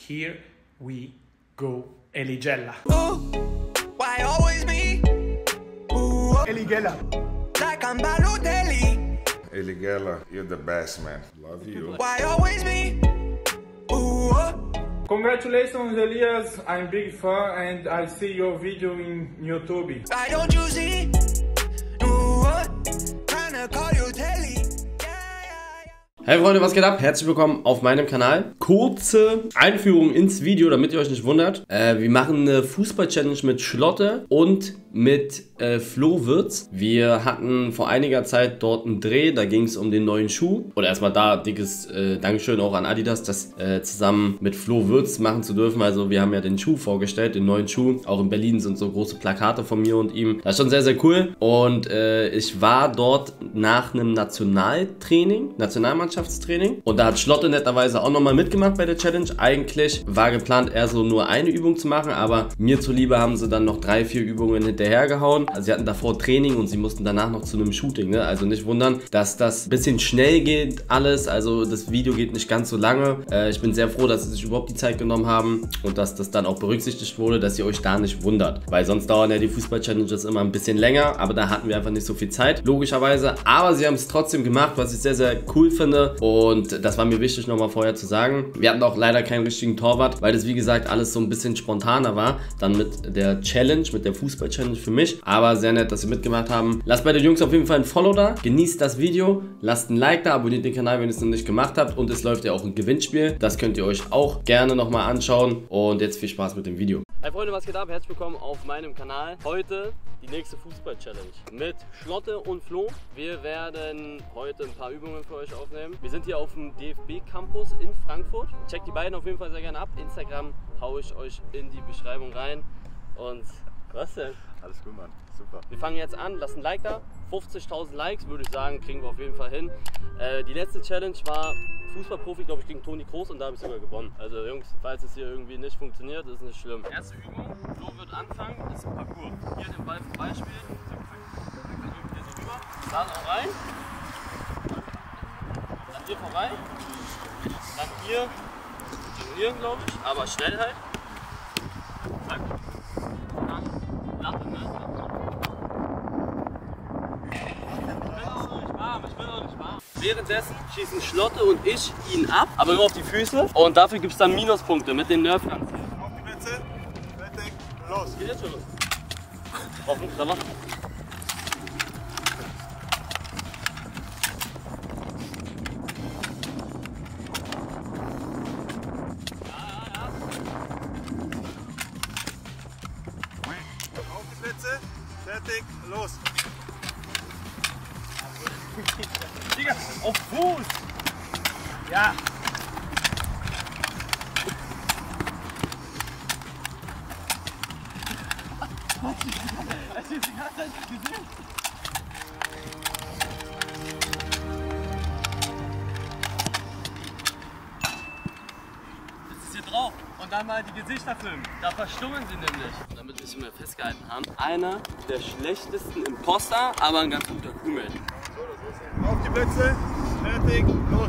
here we go. Eligella. Why always me? Eligella. Like I'm Balotelli. Eligella, you're the best, man. Love you. Why always me? Congratulations, Elias. I'm big fan and I see your video in YouTube. Why don't you see? Tryna call you Telly. Hey Freunde, was geht ab? Herzlich willkommen auf meinem Kanal. Kurze Einführung ins Video, damit ihr euch nicht wundert. Wir machen eine Fußball-Challenge mit Schlotte und mit Flo Wirtz. Wir hatten vor einiger Zeit dort einen Dreh, da ging es um den neuen Schuh. Oder erstmal da dickes Dankeschön auch an Adidas, das zusammen mit Flo Wirtz machen zu dürfen. Also wir haben ja den Schuh vorgestellt, den neuen Schuh. Auch in Berlin sind so große Plakate von mir und ihm. Das ist schon sehr, sehr cool. Und ich war dort nach einem Nationalmannschaftstraining. Und da hat Schlotte netterweise auch nochmal mitgemacht bei der Challenge. Eigentlich war geplant, eher so nur eine Übung zu machen, aber mir zuliebe haben sie dann noch 3, 4 Übungen hinterhergehauen. Also sie hatten davor Training und sie mussten danach noch zu einem Shooting, ne? Also nicht wundern, dass das ein bisschen schnell geht alles. Also das Video geht nicht ganz so lange. Ich bin sehr froh, dass sie sich überhaupt die Zeit genommen haben und dass das dann auch berücksichtigt wurde, dass ihr euch da nicht wundert. Weil sonst dauern ja die Fußball-Challenges immer ein bisschen länger, aber da hatten wir einfach nicht so viel Zeit, logischerweise. Aber sie haben es trotzdem gemacht, was ich sehr, sehr cool finde. Und das war mir wichtig nochmal vorher zu sagen. Wir hatten auch leider keinen richtigen Torwart, weil das wie gesagt alles so ein bisschen spontaner war. Dann mit der Challenge, mit der Fußball-Challenge für mich. Aber sehr nett, dass sie mitgemacht haben. Lasst bei den Jungs auf jeden Fall ein Follow da. Genießt das Video. Lasst ein Like da. Abonniert den Kanal, wenn ihr es noch nicht gemacht habt. Und es läuft ja auch ein Gewinnspiel. Das könnt ihr euch auch gerne nochmal anschauen. Und jetzt viel Spaß mit dem Video. Hi Freunde, was geht ab? Herzlich willkommen auf meinem Kanal. Heute die nächste Fußball-Challenge mit Schlotte und Flo. Wir werden heute ein paar Übungen für euch aufnehmen. Wir sind hier auf dem DFB-Campus in Frankfurt. Checkt die beiden auf jeden Fall sehr gerne ab. Instagram haue ich euch in die Beschreibung rein. Und was denn? Alles gut, Mann. Super. Wir fangen jetzt an. Lasst ein Like da. 50.000 Likes, würde ich sagen, kriegen wir auf jeden Fall hin. Die letzte Challenge war Fußballprofi, glaube ich, gegen Toni Kroos und da habe ich sogar gewonnen. Also Jungs, falls es hier irgendwie nicht funktioniert, ist nicht schlimm. Erste Übung, Flo wird anfangen, ist ein Parcours. Hier den Ball vorbeispielen, hier so rüber, dann auch rein, dann hier vorbei, dann hier, jonglieren, glaube ich, aber schnell halt. Zack. Dann Latte, ne? Ich bin auch nicht warm. Währenddessen schießen Schlotte und ich ihn ab, aber nur auf die Füße. Und dafür gibt es dann Minuspunkte mit den Nerfguns. Auf die Plätze, fertig, los. Geht jetzt schon los. Offen, da noch. Auf die Plätze, fertig, los. Digga, auf Fuß! Ja! Das ist hier drauf und dann mal die Gesichter filmen. Da verstummen sie nämlich. Damit wir sie mehr festgehalten haben. Einer der schlechtesten Imposter, aber ein ganz guter Crewmate. Auf die Plätze, fertig, los.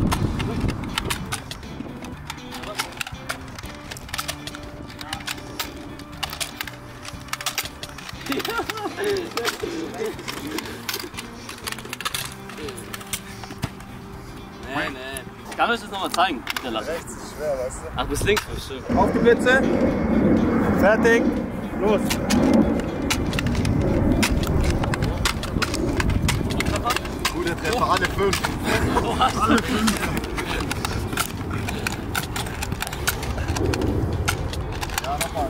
Nee. Ich kann euch das nochmal zeigen. Rechts ist schwer, weißt du? Ach, bis links, bestimmt. Auf die Plätze, fertig, los. Gute Treffer, alle 5. Alle 5. Ja, nochmal.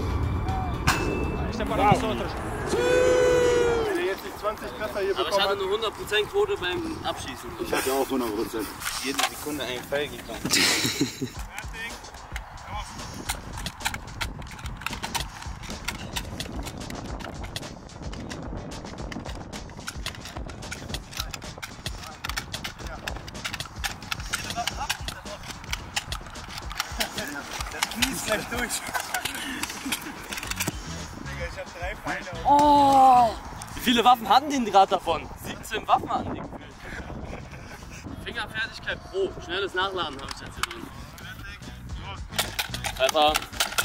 Wenn ihr jetzt die 20 Treffer hier Aber ich hatte eine 100% Quote beim Abschießen. Ich hatte auch 100%. Jede Sekunde ein Pfeil gekommen. Fertig, los. Das fließt gleich durch. Digga, ich hab 3 Pfeile. Oh! Wie viele Waffen hatten die gerade davon? 17 Waffen hatten die gefühlt. Fingerfertigkeit Pro. Schnelles Nachladen habe ich jetzt hier drin. Fertig, los. Treffer.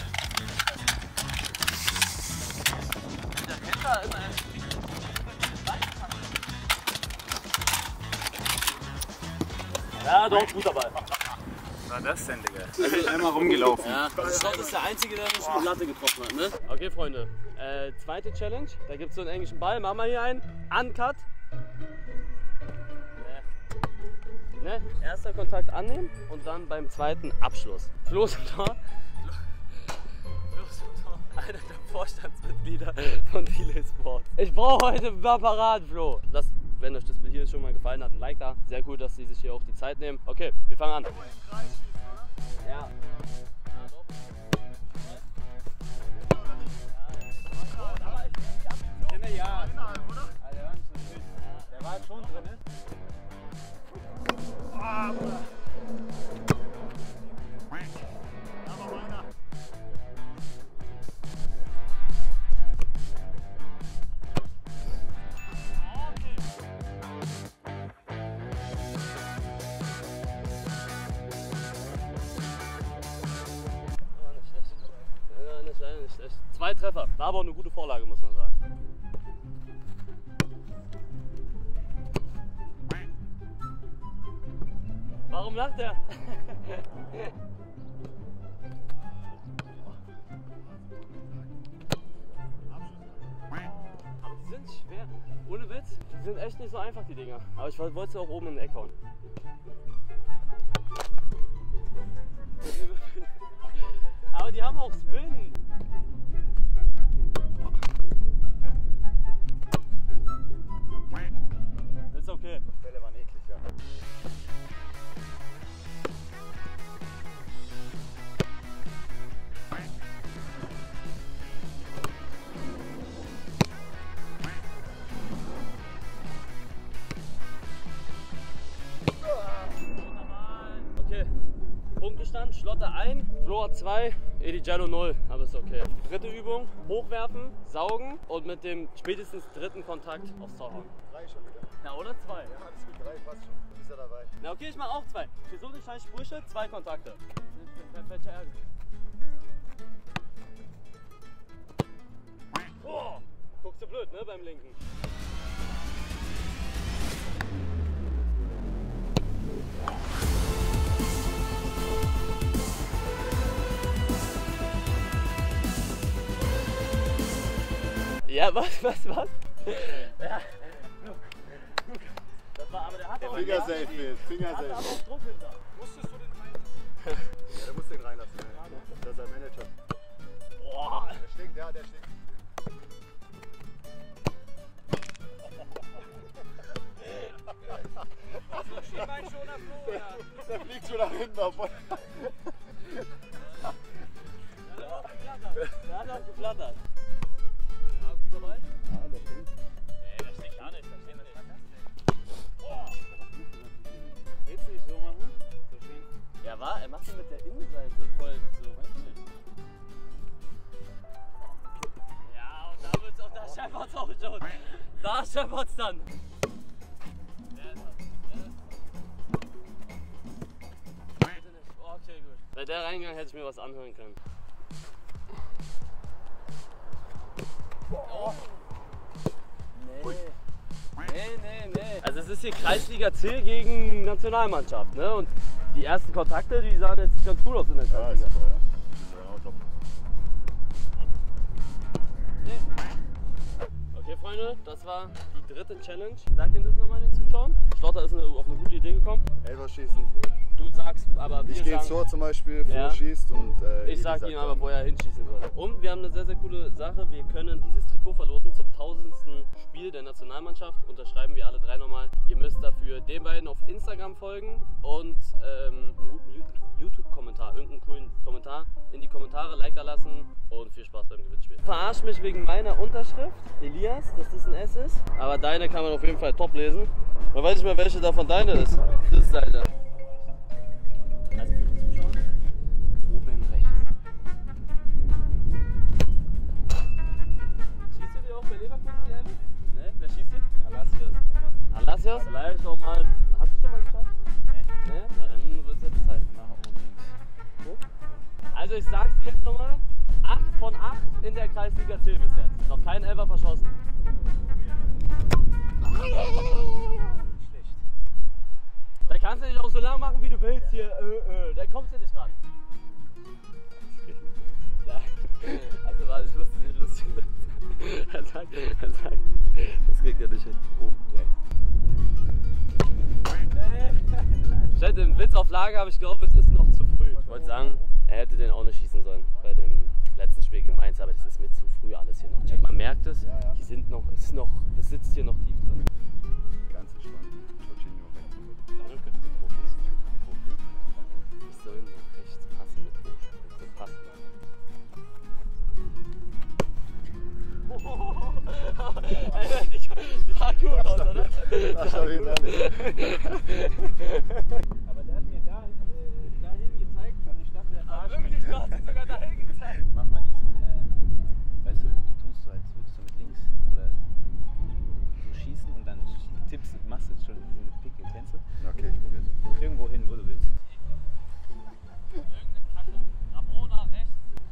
Ja, doch, guter Ball. Was war das denn, Digga? Einmal rumgelaufen. Ja, Schlott ist der Einzige, der nicht eine Latte getroffen hat, ne? Okay, Freunde. Zweite Challenge. Da gibt es so einen englischen Ball. Machen wir hier einen. Uncut. Ne? Erster Kontakt annehmen und dann beim zweiten Abschluss. Flo ist im Tor. Einer der Vorstandsmitglieder von Delay Sport. Ich brauche heute ein Apparat, Flo. Wenn euch das hier schon mal gefallen hat, ein Like da. Sehr cool, dass sie sich hier auch die Zeit nehmen. Okay, wir fangen an. Ja. Ja. Der war schon drin, ne? Nicht schlecht. 2 Treffer. War aber auch eine gute Vorlage, muss man sagen. Warum lacht er? Aber die sind schwer. Ohne Witz, die sind echt nicht so einfach, die Dinger. Aber ich wollte sie auch oben in den Eck hauen. Aber die haben auch Spin. Das ist okay. Die Bälle waren eklig, ja. Okay, Punktestand, Schlotter 1, Flo 2, Edigiano 0, aber ist okay. Dritte Übung, hochwerfen, saugen und mit dem spätestens dritten Kontakt aufs Tor hauen. 3 schon wieder. Na, oder 2? Ja, alles gut, 3 passt schon. Du bist ja dabei. Na okay, ich mach auch 2. Für so eine scheiß Sprüche 2 Kontakte. Welcher Ärger? Oh, guckst du blöd, ne, beim linken. Ja, was? Ja. Das war, aber der hat auch Finger safe, Finger aber safe. auch Druck hinter. Musstest du den rein? Ja, der muss den reinlassen. Das ist der Manager. Boah. Der stinkt, ja, der stinkt. Schienbeinschoner Flo, oder? Der fliegt schon nach hinten auf. Der hat auch geflattert. Ja, gut dabei? Ja, der stinkt. Nee, das stinkt gar nicht. Das stinkt nicht. Boah. Willst du nicht so machen? So schön. Ja, war, er macht ihn mit der Innenseite voll so, weißt du? Ja, und da wird's auch, da scheppert's auch schon. Da scheppert's dann. Okay, gut. Bei der Reingang hätte ich mir was anhören können. Oh. Nee. Also es ist hier Kreisliga C gegen Nationalmannschaft, ne? Und die ersten Kontakte, die sahen jetzt ganz cool aus in der Ja, ist Kreisliga. super, ja. Auch top. Okay, Freunde, das war die dritte Challenge. Sagt ihr das nochmal den Zuschauern? Schlotter ist auf eine gute Idee gekommen. Elferschießen. Du sagst, aber wir Ich gehe ins sagen, Tor zum Beispiel, Flo Ja. schießt und ich sag ihm aber, wo er hinschießen soll. Und wir haben eine sehr, sehr coole Sache. Wir können dieses Trikot verlosen zum 1000. Spiel der Nationalmannschaft. Unterschreiben wir alle 3 nochmal. Ihr müsst dafür den beiden auf Instagram folgen und einen guten YouTube-Kommentar, irgendeinen coolen Kommentar in die Kommentare, Like da lassen und viel Spaß beim Gewinnspiel. Verarsch mich wegen meiner Unterschrift, Elias, dass das ein S ist. Aber deine kann man auf jeden Fall top lesen. Man weiß nicht mehr, welche davon deine ist. Das ist deine. Also für die Zuschauer, oben rechts. Schießt du die auch bei Leverkusen, die Elbe? Ne? Wer schießt die? Alassios. Alassios? Vielleicht nochmal. Hast du schon mal geschossen? Ne? Na dann wird es jetzt Zeit. Nach oben links. Wo? Also ich sag's dir jetzt nochmal, 8 von 8 in der Kreisliga C bis jetzt. Noch kein Elfer verschossen. Schlecht. Da kannst du nicht auch so lang machen, wie du willst hier. Da kommst du nicht ran. Ja. Also warte, ich wusste nicht lustig. Er sagt, das kriegt er nicht hin. Oben rechts. Ich hätte einen Witz auf Lager, aber ich glaube, es ist noch zu früh. Ich wollte sagen, er hätte den auch nicht schießen sollen bei dem letzten Spiel gegen Mainz, aber das ist mir zu früh alles hier noch. Man merkt es, die sind noch, es sitzt hier noch tief drin. Ganz entspannt. Ich soll nach rechts passen mit hoch. Das passt. Ja, gut aus, oder? Das war wieder Aber der hat mir dahin gezeigt und ich dachte, der Aber wirklich, du hast ihn sogar dahin gezeigt. Mach mal diesen, weißt du tust so, als würdest du mit links oder so schießen und dann machst du schon diesen Pickel, kennst du? Okay, ich probier's. Irgendwo hin, wo du willst. Irgendeine Kacke. Rabona rechts.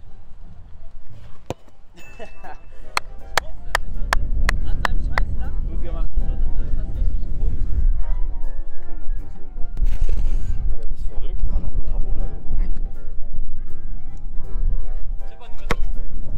An seinem scheiß Lachen. Gut gemacht. Das wird das irgendwas richtig komisch. Oder bist verrückt? Tipp an die Mitte.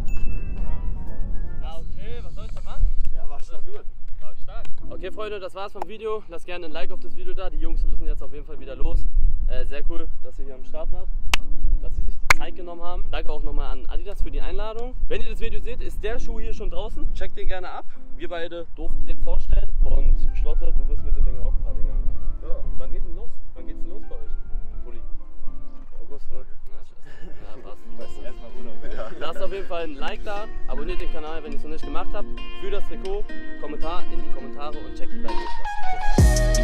Ja, okay, was soll ich da machen? Ja, war stabil. War ich stark. Okay, Freunde, das war's vom Video. Lasst gerne ein Like auf das Video da. Die Jungs müssen jetzt auf jeden Fall wieder los. Sehr cool, dass ihr hier am Start wart, dass sie sich die Zeit genommen haben. Danke auch nochmal an Adidas für die Einladung. Wenn ihr das Video seht, ist der Schuh hier schon draußen. Checkt den gerne ab. Wir beide durften den vorstellen. Und Schlotte, du wirst mit den Dingen auch ein paar Dinge haben. Ja. Wann geht's denn los? Wann geht's denn los bei euch? Pulli. August, ne? Ja, passt. Erstmal Urlaub. Ja. Lasst auf jeden Fall ein Like da, abonniert den Kanal, wenn ihr es noch nicht gemacht habt. Für das Trikot, Kommentar in die Kommentare und checkt die beiden Videos.